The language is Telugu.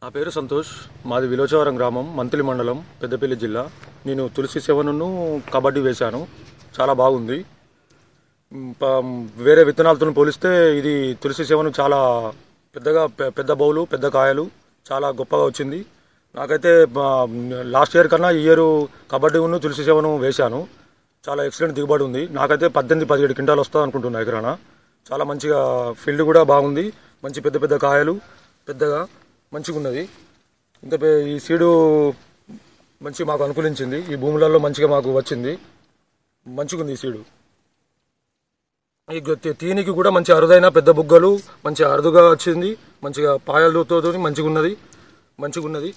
నా పేరు సంతోష్. మాది విలోచవరం గ్రామం, మంత్లి మండలం, పెద్దపల్లి జిల్లా. నేను తులసి సేవను కబడ్డీ వేశాను. చాలా బాగుంది. వేరే విత్తనాలతో పోలిస్తే ఇది తులసి సేవను చాలా పెద్ద బౌలు, పెద్ద కాయలు, చాలా గొప్పగా వచ్చింది. నాకైతే లాస్ట్ ఇయర్ కన్నా ఈ ఇయర్ కబడ్డీ తులసి సేవను వేశాను. చాలా ఎక్సలెంట్ దిగుబడి ఉంది. నాకైతే 18-17 క్వింటాలు వస్తుంది అనుకుంటున్నా ఎకరాన. చాలా మంచిగా ఫీల్డ్ కూడా బాగుంది. మంచి పెద్ద కాయలు, పెద్దగా మంచిగా ఉన్నది. ఈ సీడు మంచి మాకు అనుకూలించింది. ఈ భూములలో మంచిగా మాకు వచ్చింది. మంచిగా ఉంది ఈ సీడు. ఈ తీనికి కూడా మంచి అరుదైన పెద్ద బుగ్గలు, మంచి అరుదుగా వచ్చింది. మంచిగా పాయలతో మంచిగా ఉన్నది.